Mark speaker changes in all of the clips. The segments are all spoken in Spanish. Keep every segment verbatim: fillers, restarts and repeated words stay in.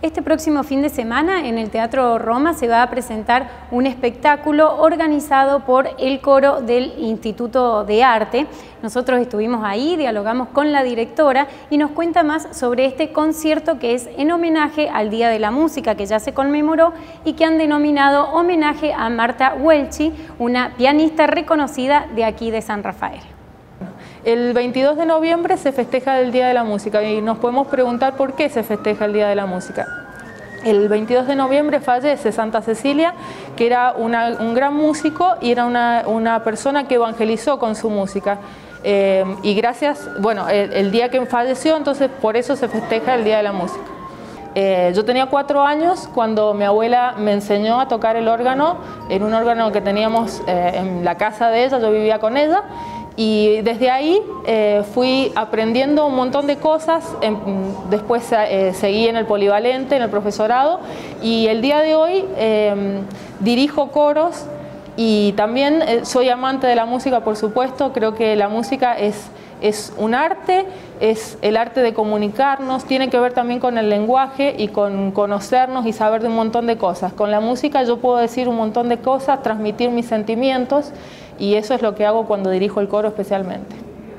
Speaker 1: Este próximo fin de semana en el Teatro Roma se va a presentar un espectáculo organizado por el coro del Instituto de Arte. Nosotros estuvimos ahí, dialogamos con la directora y nos cuenta más sobre este concierto que es en homenaje al Día de la Música que ya se conmemoró y que han denominado homenaje a Marta Welchi, una pianista reconocida de aquí de San Rafael.
Speaker 2: El veintidós de noviembre se festeja el Día de la Música y nos podemos preguntar por qué se festeja el Día de la Música. El veintidós de noviembre fallece Santa Cecilia, que era una, un gran músico y era una, una persona que evangelizó con su música. Eh, y gracias, bueno, el, el día que falleció, entonces por eso se festeja el Día de la Música. Eh, yo tenía cuatro años cuando mi abuela me enseñó a tocar el órgano, en un órgano que teníamos eh, en la casa de ella, yo vivía con ella. Y desde ahí eh, fui aprendiendo un montón de cosas, eh, después eh, seguí en el polivalente, en el profesorado y el día de hoy eh, dirijo coros y también eh, soy amante de la música, por supuesto. Creo que la música es, es un arte, es el arte de comunicarnos, tiene que ver también con el lenguaje y con conocernos y saber de un montón de cosas. Con la música yo puedo decir un montón de cosas, transmitir mis sentimientos. Y eso es lo que hago cuando dirijo el coro especialmente.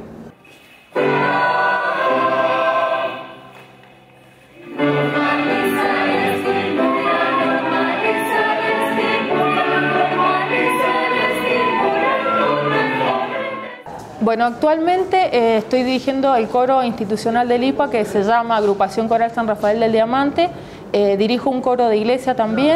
Speaker 2: Bueno, actualmente eh, estoy dirigiendo el coro institucional del I P A que se llama Agrupación Coral San Rafael del Diamante. Eh, dirijo un coro de iglesia también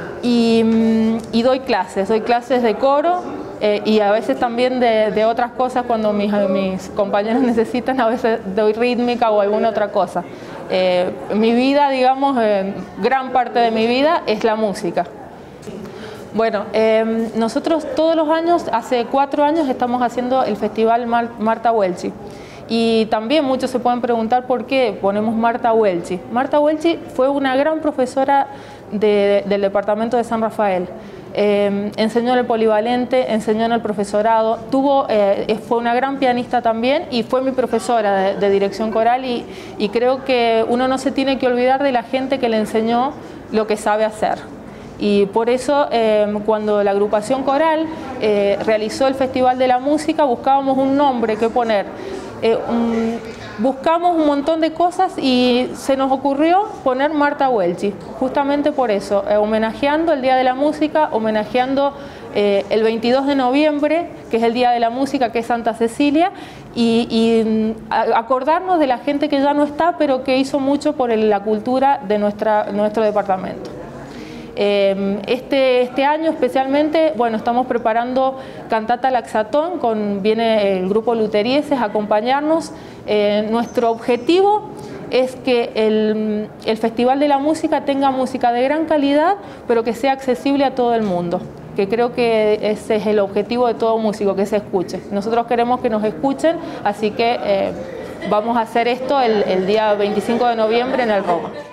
Speaker 2: y, y doy clases, doy clases de coro. Eh, y a veces también de, de otras cosas cuando mis, mis compañeros necesitan, a veces doy rítmica o alguna otra cosa. Eh, mi vida, digamos, eh, gran parte de mi vida es la música. Bueno, eh, nosotros todos los años, hace cuatro años, estamos haciendo el Festival Mar Marta Welchi. Y también muchos se pueden preguntar por qué ponemos Marta Welchi. Marta Welchi fue una gran profesora de, del departamento de San Rafael. Eh, enseñó en el polivalente, enseñó en el profesorado, tuvo, eh, fue una gran pianista también y fue mi profesora de, de dirección coral y, y creo que uno no se tiene que olvidar de la gente que le enseñó lo que sabe hacer. Y por eso eh, cuando la agrupación coral eh, realizó el Festival de la Música buscábamos un nombre que poner. Eh, un, buscamos un montón de cosas y se nos ocurrió poner Marta Welchi, justamente por eso, eh, homenajeando el Día de la Música, homenajeando eh, el veintidós de noviembre, que es el Día de la Música, que es Santa Cecilia, y, y acordarnos de la gente que ya no está, pero que hizo mucho por el, la cultura de nuestra, nuestro departamento. Este, este año especialmente, bueno, estamos preparando Cantata Laxatón, con, viene el grupo Luterieses a acompañarnos. Eh, nuestro objetivo es que el, el Festival de la Música tenga música de gran calidad, pero que sea accesible a todo el mundo, que creo que ese es el objetivo de todo músico, que se escuche. Nosotros queremos que nos escuchen, así que eh, vamos a hacer esto el, el día veinticinco de noviembre en el Roma.